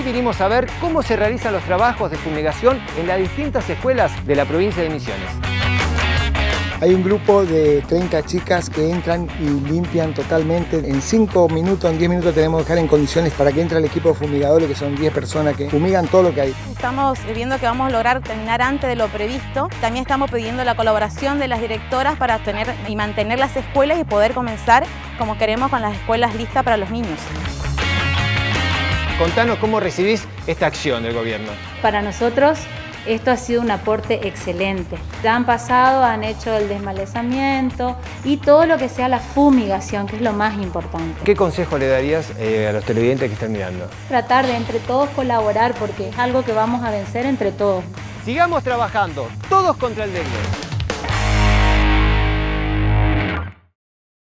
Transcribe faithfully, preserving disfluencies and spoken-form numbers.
Hoy vinimos a ver cómo se realizan los trabajos de fumigación en las distintas escuelas de la provincia de Misiones. Hay un grupo de treinta chicas que entran y limpian totalmente. En cinco minutos, en diez minutos tenemos que dejar en condiciones para que entre el equipo de fumigadores, que son diez personas que fumigan todo lo que hay. Estamos viendo que vamos a lograr terminar antes de lo previsto. También estamos pidiendo la colaboración de las directoras para tener y mantener las escuelas y poder comenzar como queremos con las escuelas listas para los niños. Contanos cómo recibís esta acción del gobierno. Para nosotros esto ha sido un aporte excelente. Ya han pasado, han hecho el desmalezamiento y todo lo que sea la fumigación, que es lo más importante. ¿Qué consejo le darías eh, a los televidentes que están mirando? Tratar de entre todos colaborar porque es algo que vamos a vencer entre todos. Sigamos trabajando, todos contra el dengue.